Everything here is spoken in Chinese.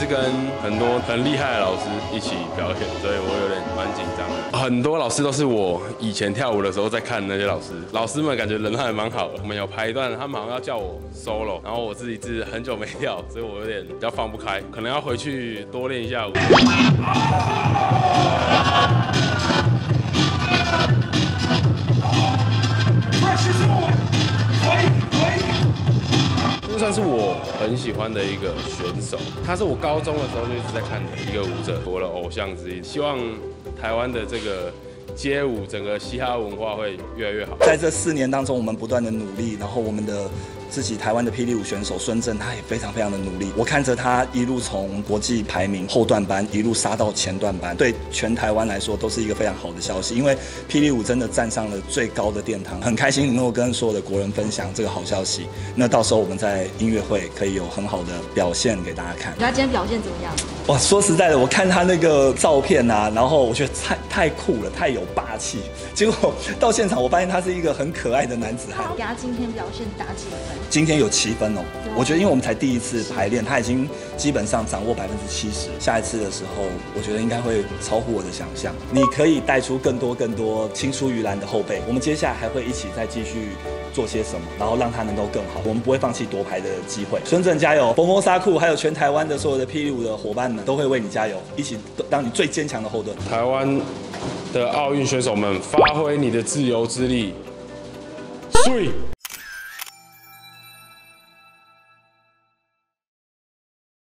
跟很多很厉害的老师一起表演，所以我有点蛮紧张的。很多老师都是我以前跳舞的时候在看那些老师，老师们感觉人还蛮好的。我们有排一段，他们好像要叫我 solo， 然后我自己是很久没跳，所以我有点比较放不开，可能要回去多练一下舞。这算是我很喜欢的一个选手，他是我高中的时候就一直在看的一个舞者，我的偶像之一。希望台湾的这个街舞整个嘻哈文化会越来越好。 在这4年当中，我们不断的努力，然后我们的自己台湾的霹雳舞选手孙正，他也非常的努力。我看着他一路从国际排名后段班一路杀到前段班，对全台湾来说都是一个非常好的消息。因为霹雳舞真的站上了最高的殿堂，很开心能够跟所有的国人分享这个好消息。那到时候我们在音乐会可以有很好的表现给大家看。 他今天表现怎么样？ 哇，说实在的，我看他那个照片啊，然后我觉得太酷了，太有霸气。结果到现场，我发现他是一个很可爱的男子汉。 给他今天表现打几分？ 今天有7分哦。我觉得，因为我们才第一次排练，他已经基本上掌握70%。下一次的时候，我觉得应该会超乎我的想象。你可以带出更多青出于蓝的后辈。我们接下来还会一起再继续做些什么，然后让他能够更好。我们不会放弃夺牌的机会。孙正加油！佛沙库还有全台湾的所有的霹雳舞的伙伴们都会为你加油，一起当你最坚强的后盾。 台湾的奥运选手们，发挥你的自由之力，睡。